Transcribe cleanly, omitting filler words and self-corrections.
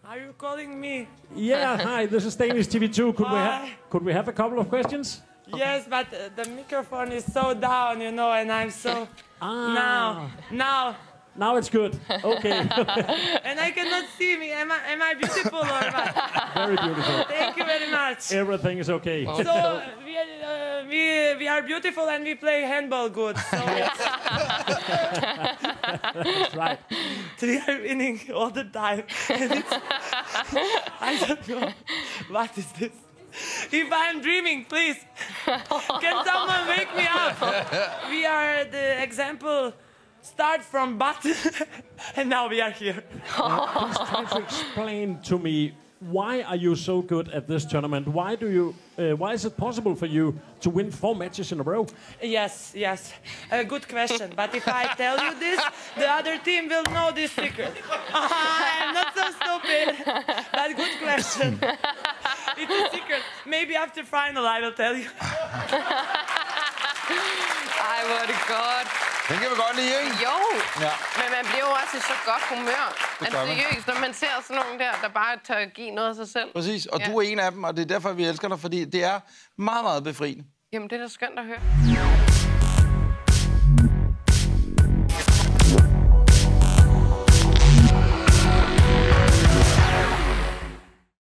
Are you calling me? Yeah, hi, this is Danish TV2. Could we have a couple of questions? Yes, but the microphone is so down, you know, and I'm so... Now it's good. Okay. And I cannot see me. Am I beautiful or what? Very beautiful. Thank you very much. Everything is okay. So we are beautiful and we play handball good. So That's right. we are winning all the time. And I don't know what is this. If I'm dreaming, please, can someone wake me up? We are the example. Start from bottom, and now we are here. Please try to explain to me, why are you so good at this tournament? Why is it possible for you to win 4 matches in a row? Yes. A good question. But if I tell you this, the other team will know this secret. I'm not so stupid. But good question. It's a secret. Maybe after final I will tell you. Ej, hvor er det godt. Den kan vi godt lide, ikke? Jo, Ja. men man bliver jo også i så godt humør. Det gør man. Seriøst, når man ser sådan nogen der bare tør give noget af sig selv. Præcis, og du er en af dem, og det er derfor, vi elsker dig, fordi det er meget, meget befriende. Jamen, det er da skønt at høre.